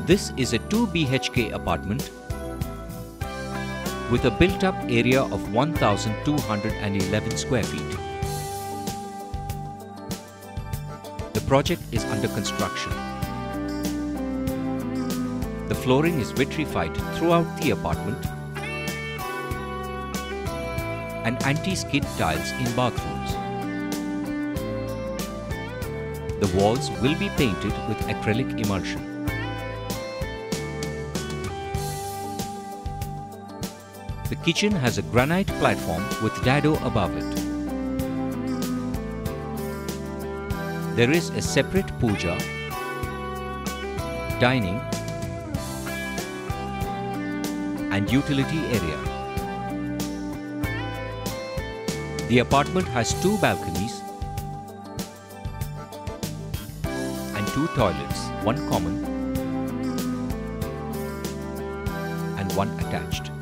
This is a 2 BHK apartment with a built-up area of 1,211 square feet. The project is under construction. The flooring is vitrified throughout the apartment and anti-skid tiles in bathrooms. The walls will be painted with acrylic emulsion. The kitchen has a granite platform with dado above it. There is a separate puja, dining and utility area. The apartment has 2 balconies and 2 toilets, one common and one attached.